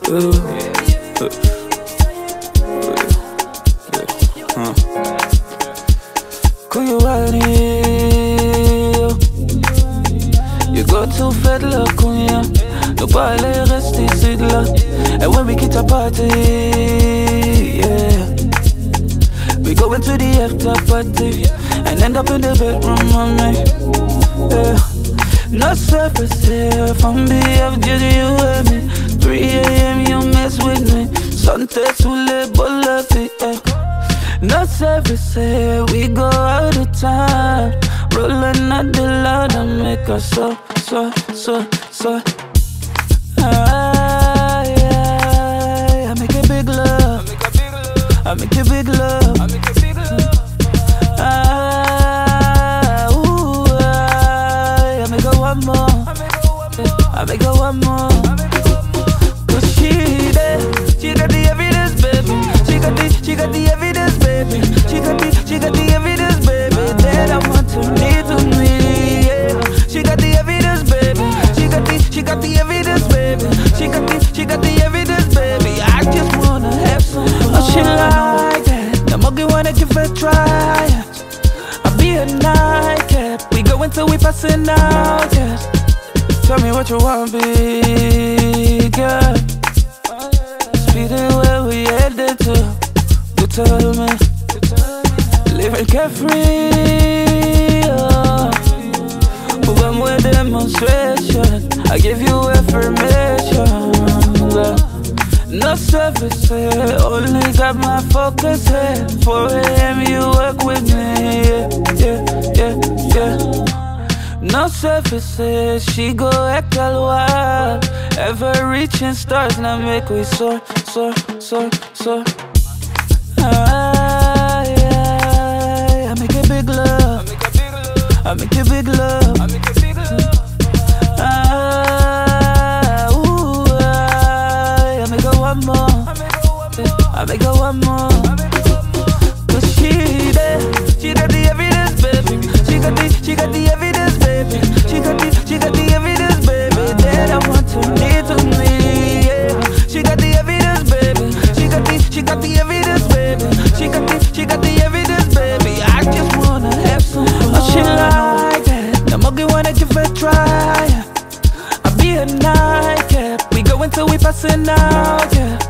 You go too fat, look, Kunya. No parle, reste ici de là. And when we get a party, yeah, we go into the after party and end up in the bedroom, mommy. Yeah. No surface here from BF, just you and me. 3 AM, you mess with me. Sunset to le bolati, yeah. No service here, we go out of time. Rollin' at the loud and make us so. I make a big love. I make a big love. I make a one more. I make a one more. Cause she there, she got the evidence, baby. She got the evidence, baby. She got the evidence, baby. That I want to need to me, yeah. She got the evidence, baby. She got the evidence, baby. She got the evidence, baby. I just wanna have some fun. Oh, she like that. The monkey wanna give it a try. I'll be a nightcap. We go until we passing out, yeah. Tell me what you want, big girl. Speeding where we headed to. You tell me. Living carefree, oh. But I'm with demonstration. I give you affirmation, no service here, only got my focus here. 4 AM you work with me, yeah. No surface here, she go act all wild. Ever reaching stars, now make we soar. I make a big love. I make a big love. I make her one more. Cause she there, she got the evidence, baby. She got the evidence, baby. She got the evidence, baby. That I want to need to me, yeah. She got the evidence, baby. She got the evidence, baby. She got the evidence, baby. I just wanna have some fun. Oh, she like that. The monkey wanna give it a try. I'll be a nightcap. We go until we passing out, yeah.